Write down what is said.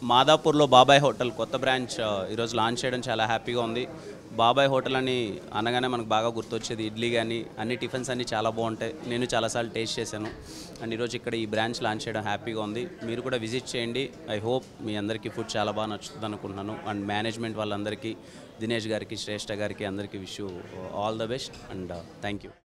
మాదాపూర్లో బాబాయ్ హోటల్ కొత్త బ్రాంచ్ ఈరోజు లాంచ్ చేయడం చాలా హ్యాపీగా ఉంది. బాబాయ్ హోటల్ అని అనగానే మనకు బాగా గుర్తొచ్చేది ఇడ్లీ కానీ అన్ని టిఫిన్స్ అన్నీ చాలా బాగుంటాయి. నేను చాలాసార్లు టేస్ట్ చేశాను. అండ్ ఈరోజు ఇక్కడ ఈ బ్రాంచ్ లాంచ్ చేయడం హ్యాపీగా ఉంది. మీరు కూడా విజిట్ చేయండి. ఐ హోప్ మీ అందరికీ ఫుడ్ చాలా బాగా నచ్చుతుంది అనుకుంటున్నాను. అండ్ మేనేజ్మెంట్ వాళ్ళందరికీ, దినేష్ గారికి, శ్రేష్ఠ గారికి అందరికీ wish you all the best and thank you.